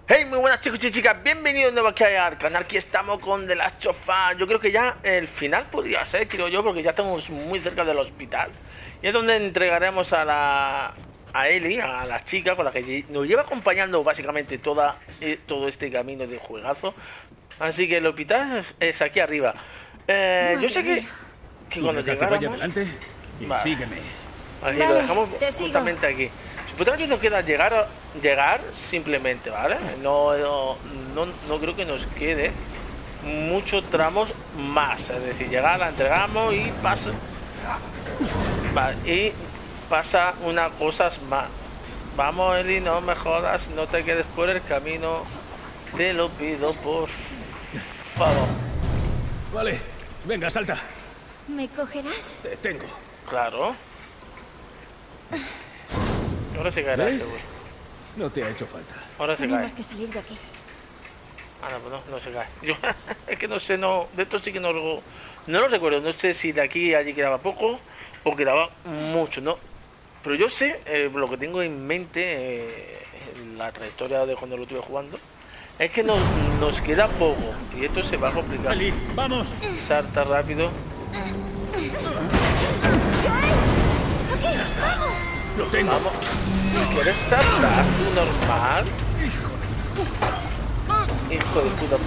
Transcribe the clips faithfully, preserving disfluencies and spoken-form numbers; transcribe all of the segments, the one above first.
Hey, muy buenas chicos y chicas, bienvenidos de nuevo aquí al canal. Aquí estamos con The Last of Us. Yo creo que ya el final podría ser, creo yo, porque ya estamos muy cerca del hospital. Y es donde entregaremos a la... a Ellie, a la chica con la que nos lleva acompañando básicamente toda, eh, todo este camino de juegazo. Así que el hospital es, es aquí arriba. Eh, yo sé que, que cuando llegáramos... Vaya adelante y vale. sígueme. Así Vale, lo dejamos te sigo. justamente aquí. Supuestamente nos queda llegar, llegar simplemente, ¿vale? No, no, no, no creo que nos quede muchos tramos más. Es decir, llegar, la entregamos y pasa, va, y pasa una cosa más. Vamos, Eli, no me jodas, no te quedes por el camino. Te lo pido, por favor. Vale, venga, salta. ¿Me cogerás? Te tengo. Claro. Ahora se caerá, ¿Ves? seguro. No te ha hecho falta. Ahora se cae. Tenemos que salir de aquí. Ah, no, pues no, no se cae. Yo, es que no sé, no, de esto sí que no lo, no lo recuerdo. No sé si de aquí a allí quedaba poco o quedaba mucho, ¿no? Pero yo sé, eh, lo que tengo en mente, eh, en la trayectoria de cuando lo estuve jugando, es que nos, nos queda poco. Y esto se va a complicar. Ali, vamos. Salta rápido. Lo tengo. Vamos. ¿Quieres saltar tú normal? Hijo de puta.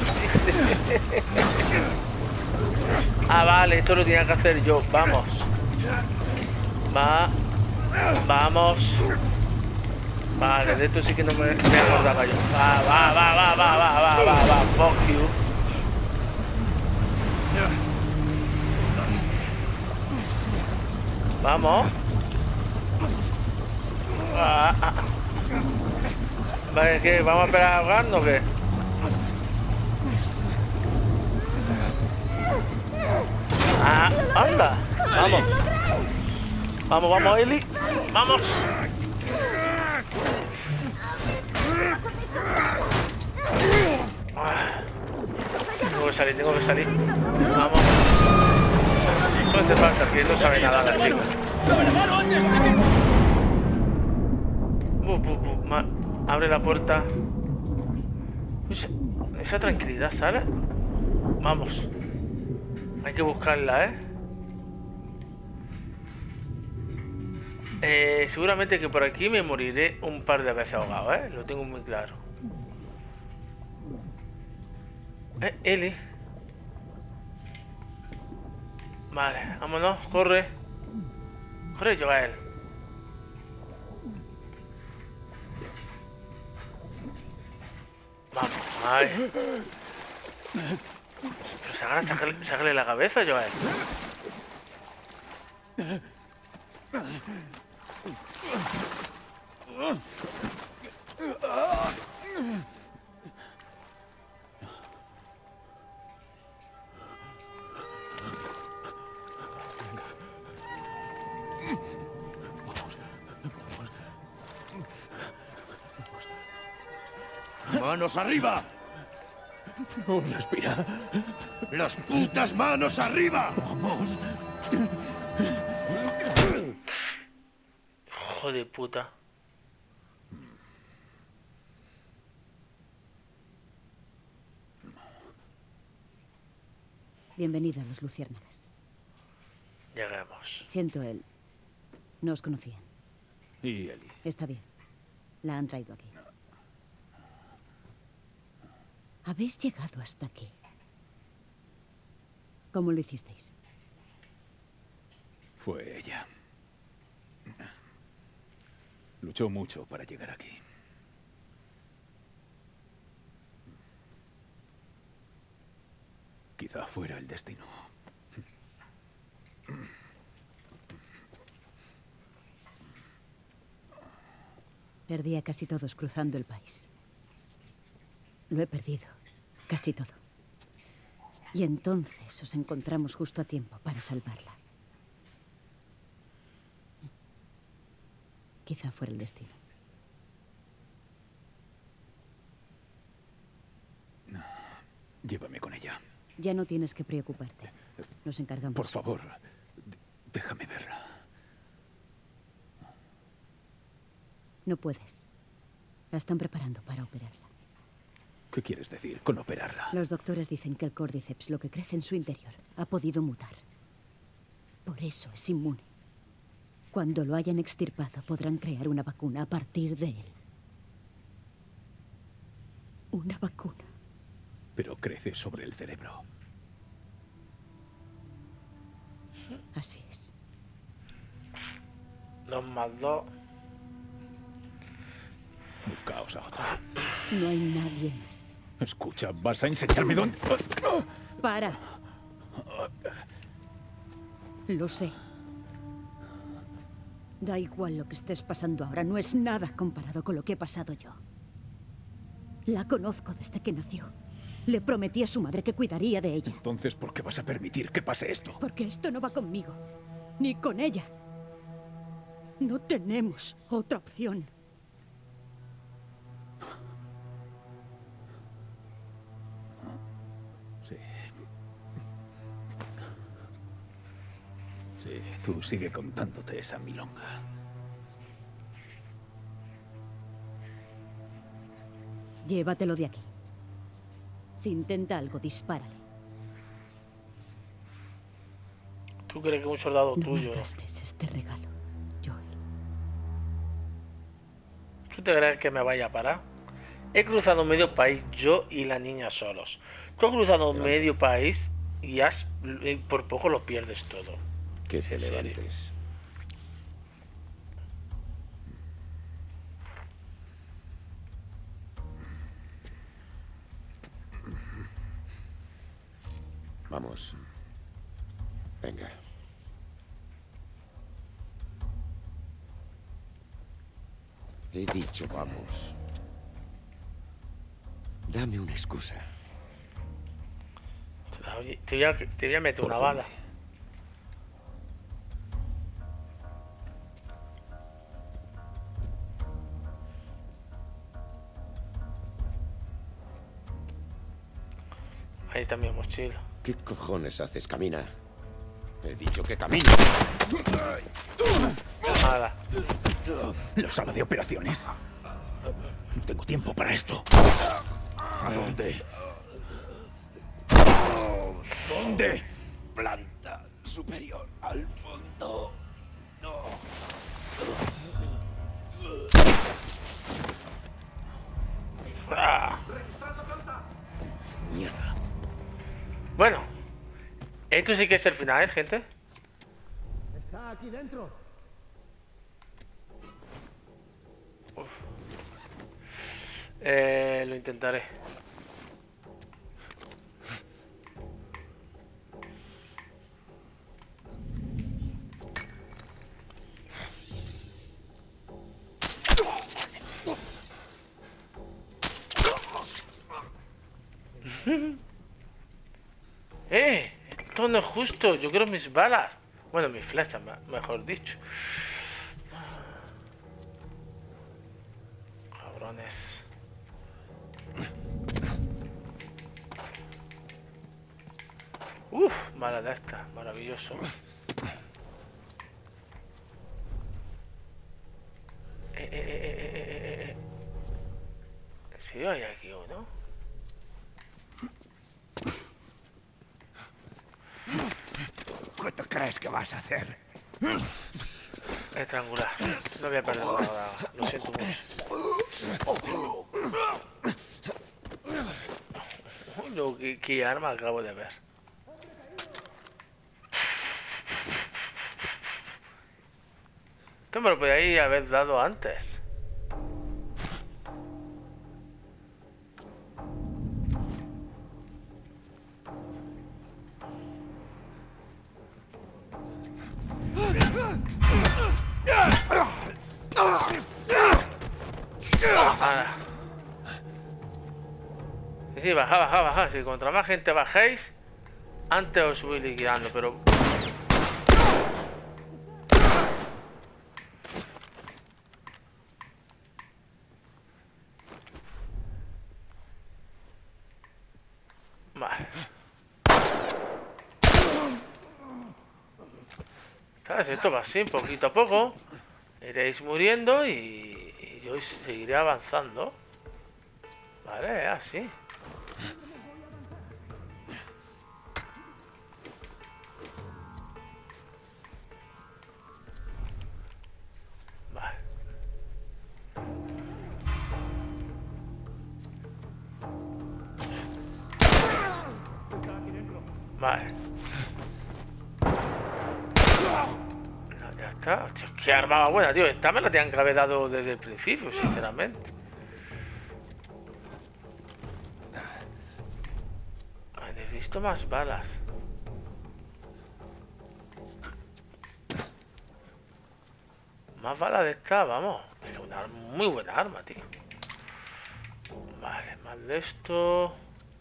Ah, vale, esto lo tenía que hacer yo. Vamos. Va. Vamos. Vale, de esto sí que no me, me acordaba yo. Va, va, va, va, va, va, va, va, va. Fuck you. Vamos. Ah, ah. Vale, ¿qué? ¿Vamos a esperar ahogando o qué? Ah, anda. Vamos. Vamos, vamos, Eli. Vamos. Ah. Tengo que salir, tengo que salir. Vamos. No hace falta, que no sabe nada la chica. ¡Dame la mano antes de que... Uh, uh, uh, ma- abre la puerta. Esa, esa tranquilidad, ¿sale? Vamos. Hay que buscarla, ¿eh? Eh, seguramente que por aquí me moriré un par de veces ahogado, ¿eh? Lo tengo muy claro. Eh, Eli. Vale, vámonos, corre. Corre, Joel. Vamos, ay. Pero sácale, sácale, sácale la cabeza, Joel. ¡Manos arriba! Oh, respira. ¡Las putas manos arriba! Vamos. Hijo de puta. Bienvenido a los Luciérnagas. Llegamos. Siento el... No os conocían. Y Eli. Está bien. La han traído aquí. Habéis llegado hasta aquí. ¿Cómo lo hicisteis? Fue ella. Luchó mucho para llegar aquí. Quizá fuera el destino. Perdí a casi todos cruzando el país. Lo he perdido. Casi todo. Y entonces os encontramos justo a tiempo para salvarla. Quizá fuera el destino. Llévame con ella. Ya no tienes que preocuparte. Nos encargamos. Por favor, d- déjame verla. No puedes. La están preparando para operarla. ¿Qué quieres decir con operarla? Los doctores dicen que el Cordyceps, lo que crece en su interior, ha podido mutar. Por eso es inmune. Cuando lo hayan extirpado, podrán crear una vacuna a partir de él. Una vacuna. Pero crece sobre el cerebro. Así es. Dos más dos. Buscaos a otro. No hay nadie más. Escucha, ¿vas a enseñarme dónde...? ¡Para! Lo sé. Da igual lo que estés pasando ahora. No es nada comparado con lo que he pasado yo. La conozco desde que nació. Le prometí a su madre que cuidaría de ella. Entonces, ¿por qué vas a permitir que pase esto? Porque esto no va conmigo. Ni con ella. No tenemos otra opción. Sí. Sí, tú sigue contándote esa milonga. Llévatelo de aquí. Si intenta algo, dispárale. ¿Tú crees que un soldado No tuyo? me gastes este regalo, Joel. ¿Tú te crees que me vaya a parar? He cruzado medio país yo y la niña solos. Tú has cruzado medio país y has por poco lo pierdes todo. Que te En serio. levantes. Vamos. Venga. He dicho vamos. Dame una excusa. Oye, te voy a, te voy a meter ¿Por una dónde? bala. Ahí está mi mochila. ¿Qué cojones haces? Camina. He dicho que camine. Nada. La sala de operaciones. No tengo tiempo para esto. ¿A dónde? ¿Dónde? Planta superior al fondo. Ah. Mierda. Bueno, esto sí que es el final, ¿eh, gente? Está aquí dentro. Eh, lo intentaré. Eh, esto no es justo. Yo quiero mis balas. Bueno, mis flechas, me- mejor dicho. Cabrones. Uf, mala de esta, maravilloso. Eh, eh, eh, eh, eh, eh, eh. Sí, hay aquí uno. ¿Qué te crees que vas a hacer? Estrangular. No voy a perder nada. Lo siento mucho. Lo que, qué arma acabo de ver. Esto me lo podíais haber dado antes. Ahora. Sí, baja, baja, baja. Si contra más gente bajéis, antes os voy liquidando, pero... Vale. ¿Sabes? Esto va así, poquito a poco. Iréis muriendo y, y yo seguiré avanzando. Vale, así. Vale. No, ya está. Tío, qué arma buena, tío. Esta me la tenían que haber dado desde el principio, sinceramente. Ay, necesito más balas. Más balas de esta, vamos. Es una muy buena arma, tío. Vale, más de esto.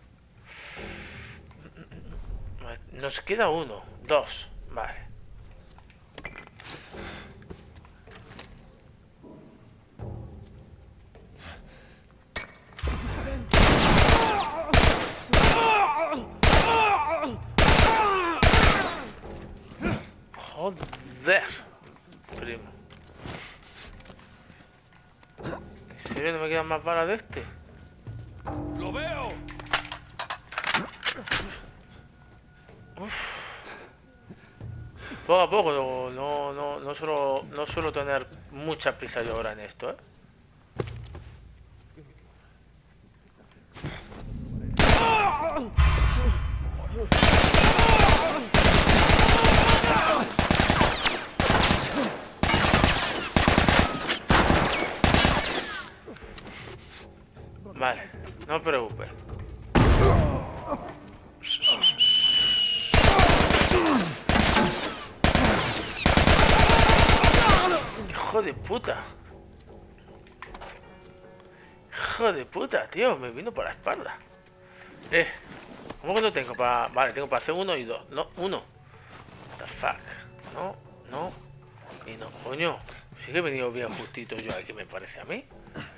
Nos queda uno, dos, vale. Joder, primo. ¿En serio no me quedan más balas de este? ¡Lo veo! Uf. Poco a poco, no, no, no, no, suelo, no suelo tener mucha prisa yo ahora en esto, ¿eh? Vale, no te preocupes. Hijo de puta. Hijo de puta, tío. Me vino por la espalda. Eh. ¿Cómo que no tengo para...? Vale, tengo para hacer uno y dos. No, uno. What the fuck. No, no. Y no, coño. Sí que he venido bien justito yo aquí, me parece a mí.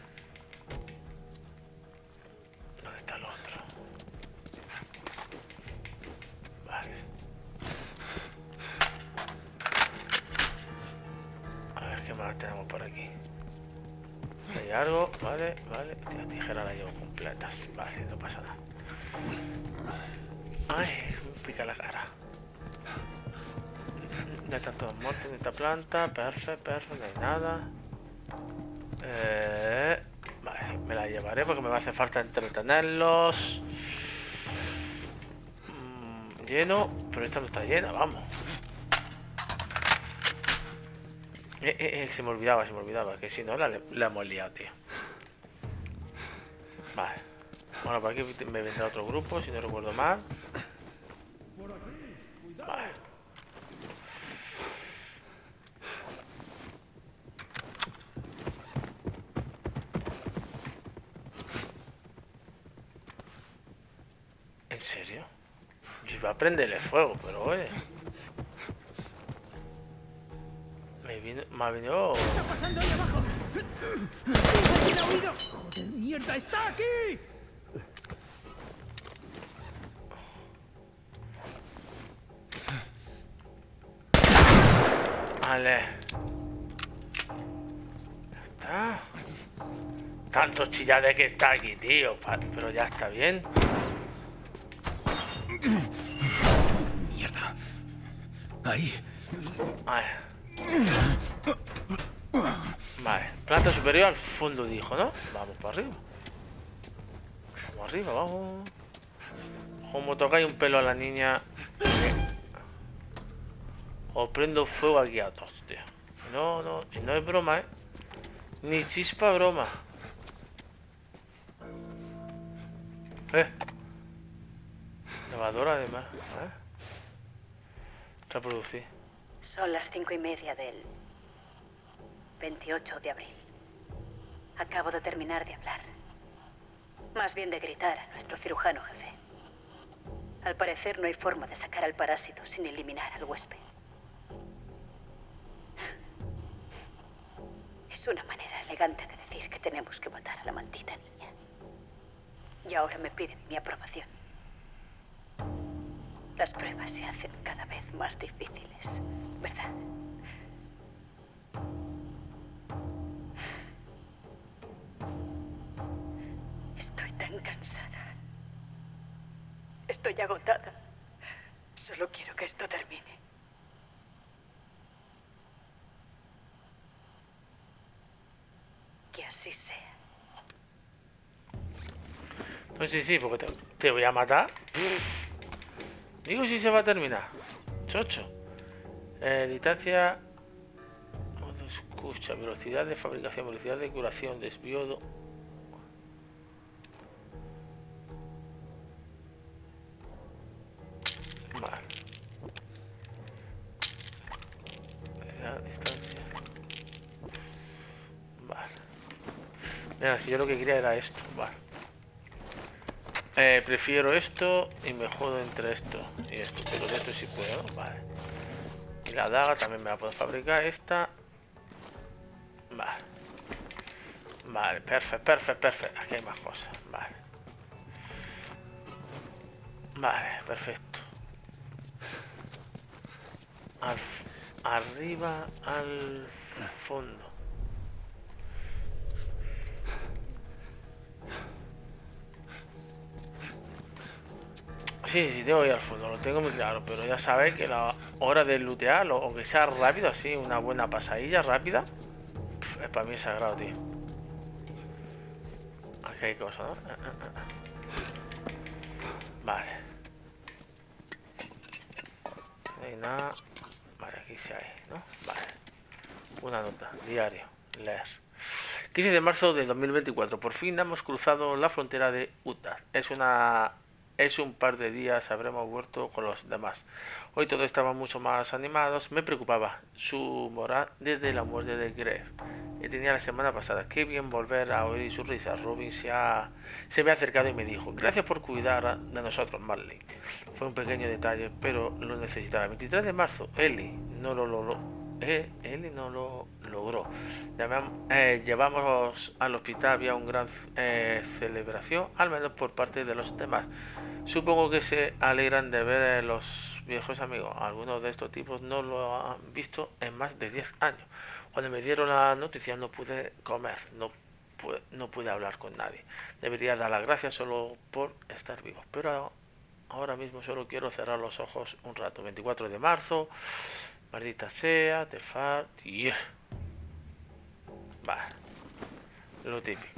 ¿Dónde está el otro? Vale. A ver qué más tenemos por aquí. Hay algo, vale, vale. La tijera la llevo completas. Vale, no pasa nada. Ay, me pica la cara. Ya están todos muertos en esta planta. Perfecto, perfecto, no hay nada. Eh, vale, me la llevaré porque me va a hacer falta entretenerlos. Mm, lleno, pero esta no está llena, vamos. Eh, eh, eh, se me olvidaba, se me olvidaba, que si no la, la hemos liado, tío. Vale. Bueno, por aquí me vendrá otro grupo, si no recuerdo mal. Vale. ¿En serio? Yo iba a prenderle fuego, pero oye. Me vino... Me ha venido... ¿Qué está pasando ahí abajo? ¡Joder, mierda! ¡Está aquí! Vale. Ya está. Tanto chillade que está aquí, tío. Pero ya está bien. Mierda. Ahí. Vale. Vale. Planta superior al fondo, dijo, ¿no? Vamos para arriba. Vamos arriba, vamos. Como tocáis un pelo a la niña. Os prendo fuego aquí a todos, tío. No, no, y no es broma, ¿eh? Ni chispa broma. Eh. Lavadora además, ¿eh? Reproducir. Son las cinco y media del veintiocho de abril. Acabo de terminar de hablar. Más bien de gritar a nuestro cirujano jefe. Al parecer no hay forma de sacar al parásito sin eliminar al huésped. Es una manera elegante de decir que tenemos que matar a la maldita niña. Y ahora me piden mi aprobación. Las pruebas se hacen cada vez más difíciles, ¿verdad? Estoy tan cansada. Estoy agotada. Solo quiero que esto termine. Que así sea. Pues sí, sí, porque te, te voy a matar. Digo si se va a terminar. Chocho. Eh, distancia. Modo escucha. Velocidad de fabricación. Velocidad de curación. Desvío. Do... Vale. Distancia. Vale. Mira, si yo lo que quería era esto. Vale. Eh, prefiero esto y me jodo entre esto y esto, pero de esto sí puedo, ¿no? Vale. Y la daga también me la puedo fabricar, esta. Vale. Vale, perfecto, perfecto, perfecto. Aquí hay más cosas, vale. Vale, perfecto. Al, arriba, al fondo. Sí, sí, tengo que ir al fondo, lo tengo muy claro, pero ya sabéis que la hora de lootear, o que sea rápido, así, una buena pasadilla rápida, pf, es para mí sagrado, tío. Aquí hay cosas, ¿no? Ah, ah, ah. Vale. No hay nada. Vale, aquí sí hay, ¿no? Vale. Una nota, diario, leer. quince de marzo de dos mil veinticuatro, por fin hemos cruzado la frontera de Utah. Es una... Es un par de días habremos vuelto con los demás. Hoy todos estaban mucho más animados. Me preocupaba su moral desde la muerte de Greg, que tenía la semana pasada. Qué bien volver a oír su risa. Robin se, ha, se me ha acercado y me dijo: gracias por cuidar de nosotros, Marley. Fue un pequeño detalle, pero lo necesitaba. veintitrés de marzo, Ellie no lo logró. Eh, Ellie no lo logró. Llamamos, eh, llevamos al hospital, había una gran eh, celebración, al menos por parte de los demás. Supongo que se alegran de ver a los viejos amigos. Algunos de estos tipos no lo han visto en más de diez años. Cuando me dieron la noticia no pude comer, no pude, no pude hablar con nadie. Debería dar las gracias solo por estar vivo, pero ahora mismo solo quiero cerrar los ojos un rato. veinticuatro de marzo, maldita sea, te fa... Yeah. Vale, lo típico.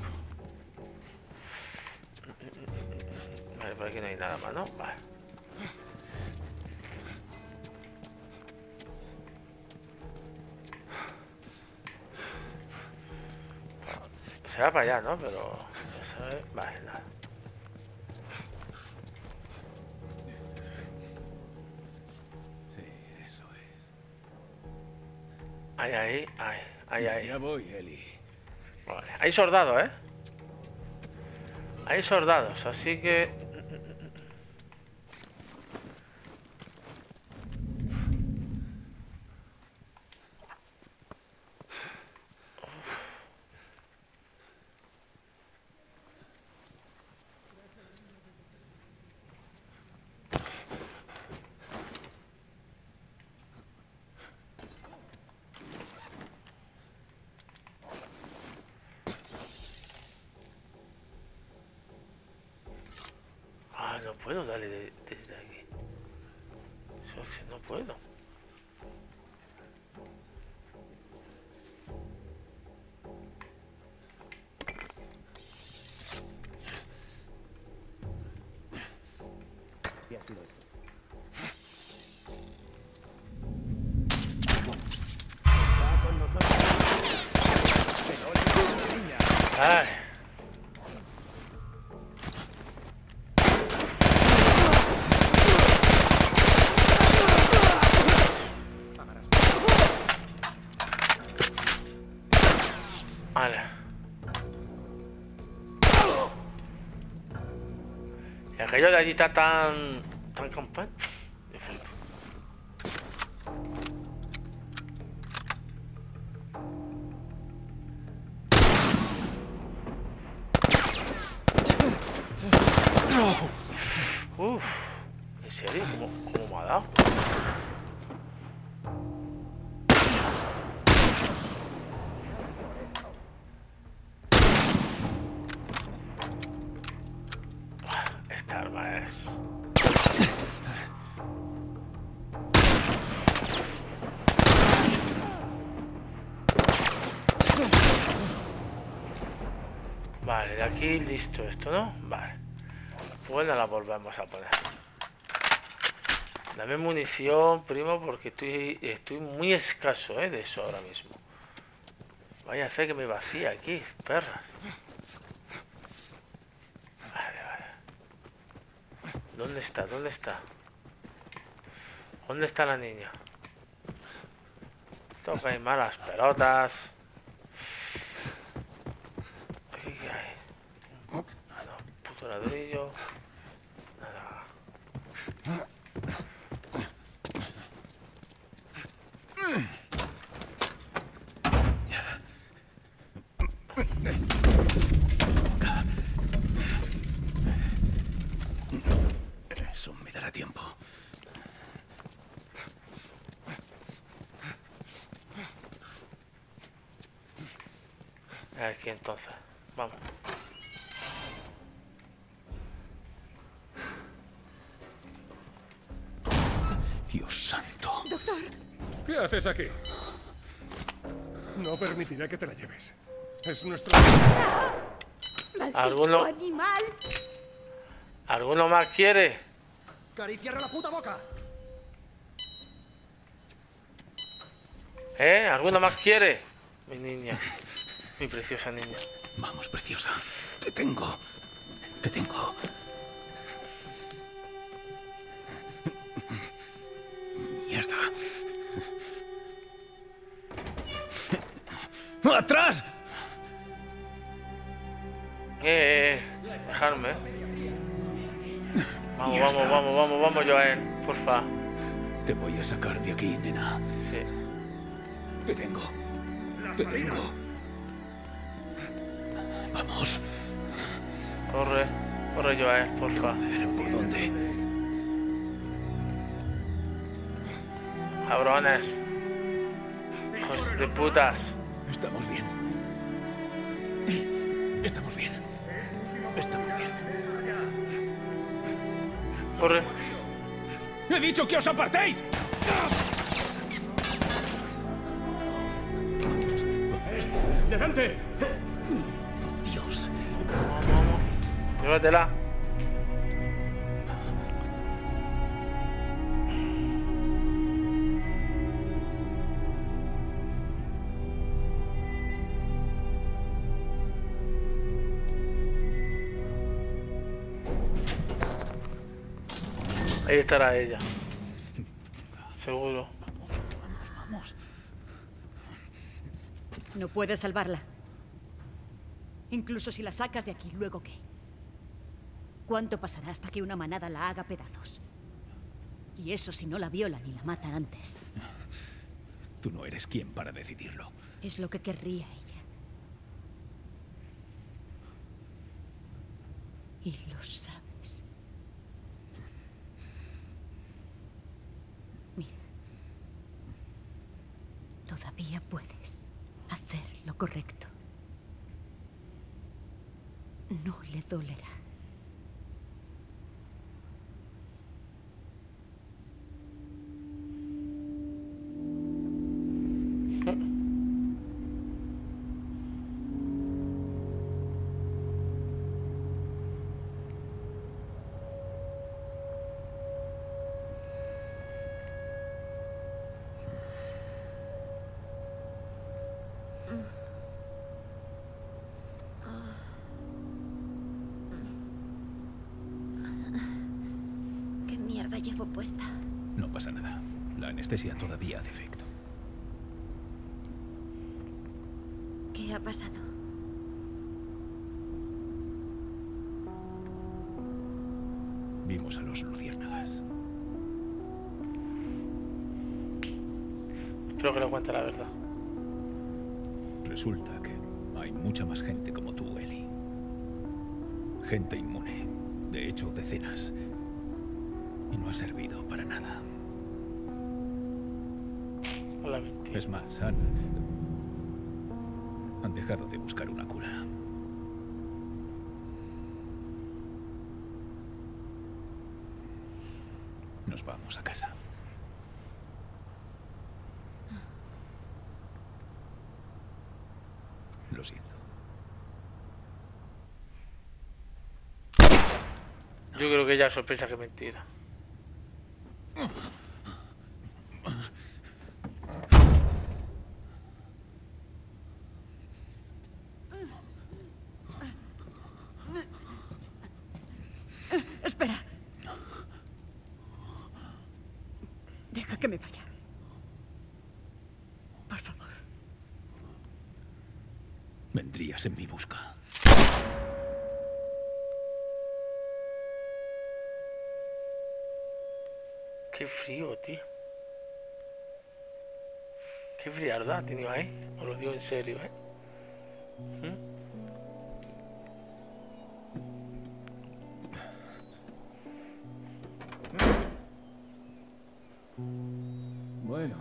Vale, por aquí no hay nada más, ¿no? Vale. Será para allá, ¿no? Pero... Vale, nada. Sí, eso es. Ahí, ahí, ahí, ahí, ahí. Ya voy, Ellie. Vale. Hay soldados, ¿eh? Hay soldados, así que... Ah, no puedo darle de, desde aquí. Socio, no puedo. ¿Qué ha sido eso? Va con nosotros. Pero la niña. Ay. Vale. Y aquello de allí está tan... tan compacto. Yo flipo. Uff. ¿En serio? ¿Cómo, cómo me ha dado? Esta arma es... Vale, de aquí listo esto, ¿no? Vale. Pues la volvemos a poner. Dame munición, primo, porque estoy, estoy muy escaso, ¿eh? De eso ahora mismo. Vaya a hacer que me vacíe aquí, perras. Vale, vale. ¿Dónde está? ¿Dónde está? ¿Dónde está la niña? Toca hay malas pelotas. Aquí qué hay. Nada, un puto ladrillo. Nada. Eso me dará tiempo. Aquí entonces. Vamos. Dios santo. Doctor. ¿Qué haces aquí? No permitiré que te la lleves. Es nuestro... ¿Alguno, animal! ¿Alguno más quiere? ¡Cari, cierra la puta boca! ¿Eh? ¿Alguno más quiere? Mi niña. Mi preciosa niña. Vamos, preciosa. Te tengo. Te tengo. Mierda. ¡Atrás! Eh, eh, eh. Dejarme. Vamos, Mierda. vamos, vamos, vamos, vamos, Joel. Porfa. Te voy a sacar de aquí, nena. Sí. Te tengo. Te tengo. Vamos. Corre. Corre, Joel, porfa. A ver, ¿por dónde? Cabrones. Hijos de putas. Estamos bien. Estamos bien. Estamos bien. Corre. ¡He dicho que os apartéis! ¡Detente! Dios. Vamos, vamos. Llévatela. Ahí estará ella. Seguro. Vamos, vamos, vamos. No puedes salvarla. Incluso si la sacas de aquí, ¿luego qué? ¿Cuánto pasará hasta que una manada la haga pedazos? Y eso si no la violan y la matan antes. Tú no eres quien para decidirlo. Es lo que querría ella. Y lo sabes. Mira. Todavía puedes hacer lo correcto. No le dolerá. ¿Qué mierda llevo puesta? No pasa nada. La anestesia todavía hace efecto. ¿Qué ha pasado? Vimos a los luciérnagas. Espero que le cuente la verdad. Resulta que hay mucha más gente como tú, Ellie. Gente inmune. De hecho, decenas. Y no ha servido para nada. Hola, mentira. Es más, han... han dejado de buscar una cura. Nos vamos a casa. Lo siento. Yo creo que ella sospecha que es mentira. Espera. Deja que me vaya. Por favor. Vendrías en mi busca. Qué frío, tío. Qué frialdad ha tenido ahí. Os lo digo en serio, ¿eh? ¿Mm? Bueno.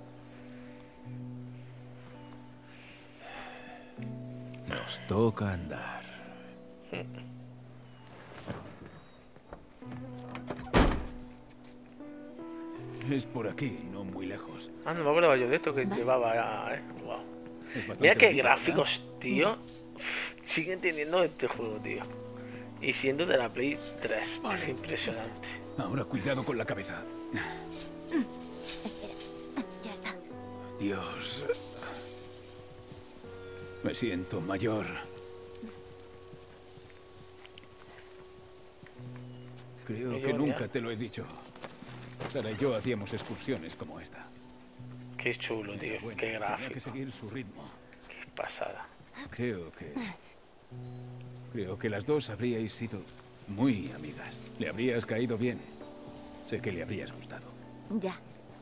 Nos toca andar. Es por aquí, no muy lejos. Ah, no me acordaba yo de esto que llevaba, eh. Wow. Es bastante Mira qué bonito, gráficos, ¿verdad? tío. Siguen teniendo este juego, tío. Y siendo de la Play tres. Vale. Es impresionante. Ahora cuidado con la cabeza. Espera. Ya está. Dios. Me siento mayor. Creo Mayor, que nunca ya. te lo he dicho. Sara y yo hacíamos excursiones como esta. Qué chulo, tío. Bueno, Qué tenía gráfico. que seguir su ritmo. Qué pasada. Creo que... Creo que las dos habríais sido muy amigas. Le habrías caído bien. Sé que le habrías gustado. Ya.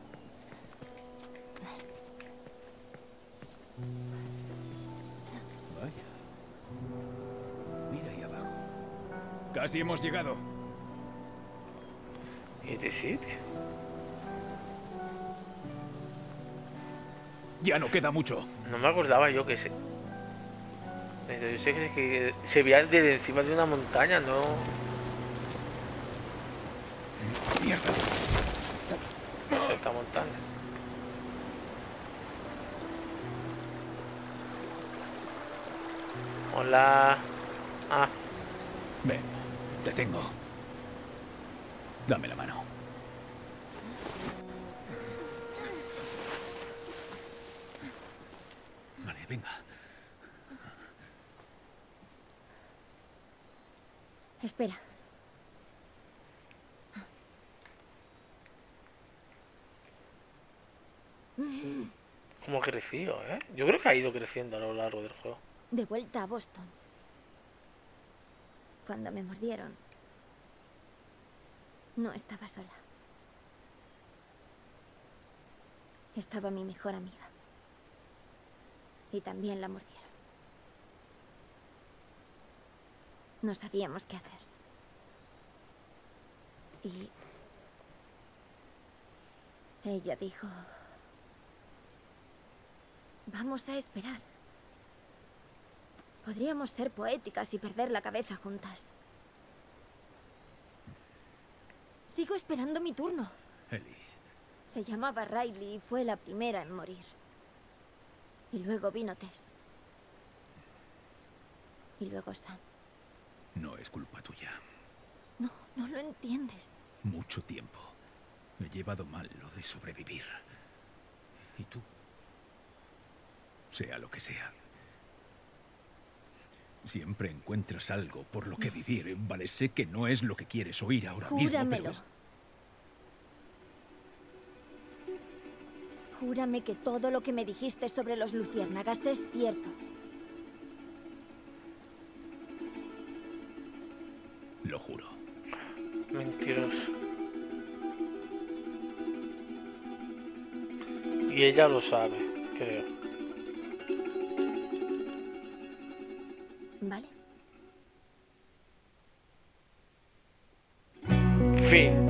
Vaya. Mira ahí abajo. Casi hemos llegado. ¿Y este sitio? Ya no queda mucho. No me acordaba yo que se... Yo sé que, que se veía desde encima de una montaña, no... Mierda. No sé, esta montaña. Hola. Ah, Ven, te tengo. Dame la mano. Vale, venga. Espera. cómo ha crecido, ¿eh? Yo creo que ha ido creciendo a lo largo del juego. De vuelta a Boston. Cuando me mordieron, no estaba sola. Estaba mi mejor amiga. Y también la mordieron. No sabíamos qué hacer. Y ella dijo, vamos a esperar. Podríamos ser poéticas y perder la cabeza juntas. Sigo esperando mi turno. Ellie. Se llamaba Riley y fue la primera en morir. Y luego vino Tess. Y luego Sam. No es culpa tuya. No, no lo entiendes. Mucho tiempo. Me he llevado mal lo de sobrevivir. ¿Y tú? Sea lo que sea. Siempre encuentras algo por lo que vivir. Vale, sé que no es lo que quieres oír ahora mismo, Júramelo. pero es... Júrame que todo lo que me dijiste sobre los luciérnagas es cierto. Lo juro. Mentiroso. Y ella lo sabe, creo. ¿Vale? Fin.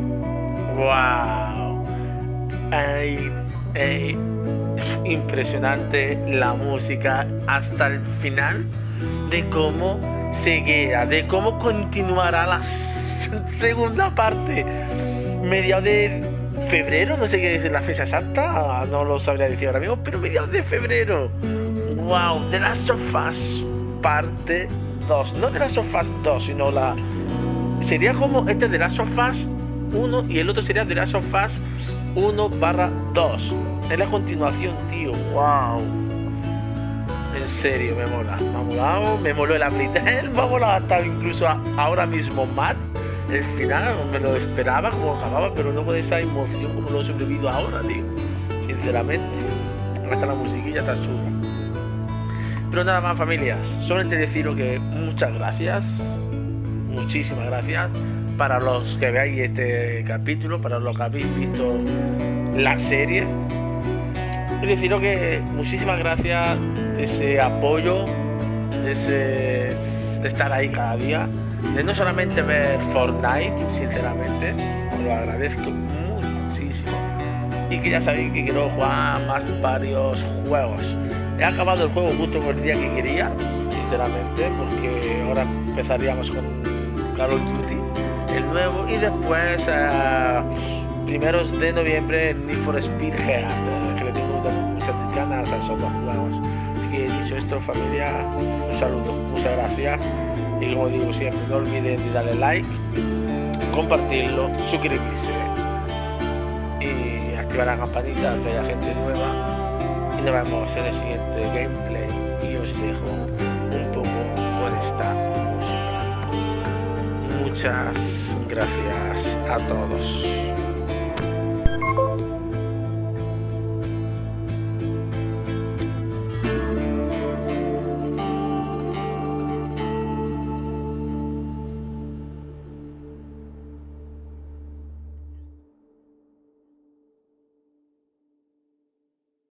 Wow. Ay, ay, impresionante la música hasta el final, de cómo seguirá, de cómo continuará la segunda parte. Mediados de febrero, no sé qué es la fecha exacta, no lo sabría decir ahora mismo, pero mediados de febrero. Wow, The Last of Us parte dos. No The Last of Us dos, sino la... Sería como este The Last of Us uno y el otro sería The Last of Us uno barra dos. Es la continuación, tío. Wow. En serio, me mola. Me ha molado, me moló el Ableton, me ha molado hasta incluso ahora mismo más. El final, no me lo esperaba como acababa, pero no con esa emoción como lo he sobrevivido ahora, tío. Sinceramente. Hasta la musiquilla está chula. Pero nada más, familias. Solamente deciros que muchas gracias. Muchísimas gracias. Para los que veáis este capítulo, para los que habéis visto la serie. Y deciros que muchísimas gracias de ese apoyo, de, ese, de estar ahí cada día, de no solamente ver Fortnite, sinceramente, os lo agradezco muchísimo. Y que ya sabéis que quiero jugar más varios juegos. He acabado el juego justo por el día que quería, sinceramente, porque ahora empezaríamos con Call of Duty, el nuevo, y después, eh, primeros de noviembre, el Need for Speed Heat, que le tengo muchas ganas a esos dos juegos. Así que he dicho esto, familia, un saludo, muchas gracias, y como digo siempre, no olviden de darle like, compartirlo, suscribirse y activar la campanita para que haya gente nueva. Y nos vemos en el siguiente gameplay y os dejo un poco con esta música. Muchas gracias a todos.